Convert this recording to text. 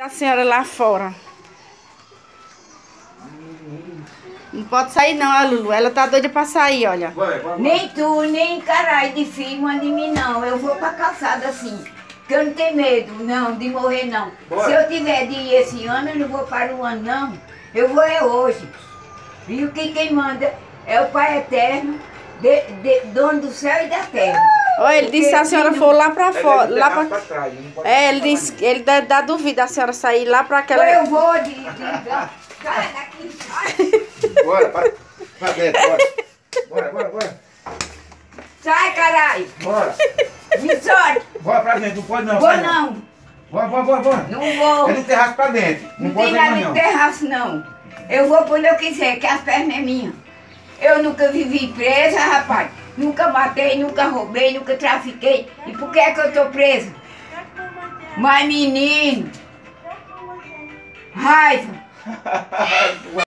A senhora lá fora. Não pode sair não, a Lulu. Ela tá doida pra sair, olha. Nem tu, nem caralho de filho manda em mim, não. Eu vou pra calçada assim. Porque eu não tenho medo, não, de morrer, não. Bora. Se eu tiver de ir esse ano, eu não vou para o ano, não. Eu vou é hoje. E o que quem manda é o Pai Eterno, dono do céu e da terra. Olha, ele disse que a senhora for lá pra fora. Lá Pra pra... trás, não pode É, ele falar disse que ele dá dúvida a senhora sair lá pra Ou aquela. eu vou Sai daqui, sai. Bora, pra dentro, bora. Bora. Sai, caralho. Bora. Me solta. Bora pra dentro, não pode não. Vou sai não. Bora. Não vou. É no terraço pra dentro. Não pode tem mais nada não. de terraço, não. Eu vou por onde eu quiser, que as pernas é minha. Eu nunca vivi presa, rapaz. Nunca matei, nunca roubei, nunca trafiquei. E por que é que eu tô presa? Mas menino, raiva.